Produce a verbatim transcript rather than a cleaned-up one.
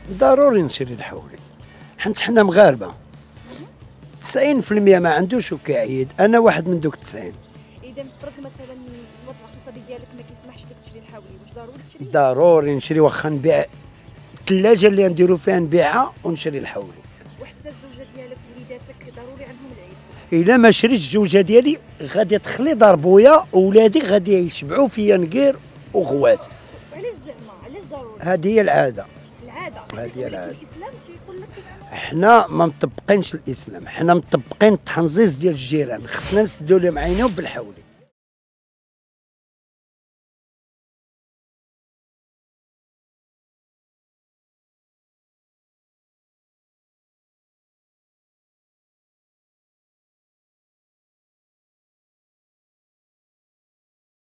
ضروري نشري الحولي، حيت حنا مغاربه. تسعين في المية ما عندوش وكيعيد، انا واحد من دوك تسعين. اذا فرض مثلا الوضع الاقتصادي ديالك ما كيسمحش لك تشري الحولي، واش ضروري تشري؟ ضروري نشري، واخا نبيع الثلاجه اللي نديرو فيها نبيعها ونشري الحولي. وحتى الزوجه ديالك وليداتك ضروري عندهم العيد. الا ما شريتش الزوجه ديالي غادي تخلي دار بويا وولادي غادي يشبعوا فيا نقير وغوات. علاش زعما علاش ضروري؟ هذه هي العاده. العاده هذه هي العاده. الاسلام كيقول لك حنا ما مطبقينش الاسلام، حنا مطبقين التحنظيظ ديال الجيران، خصنا نسدوا لهم عينيهم بالحولي.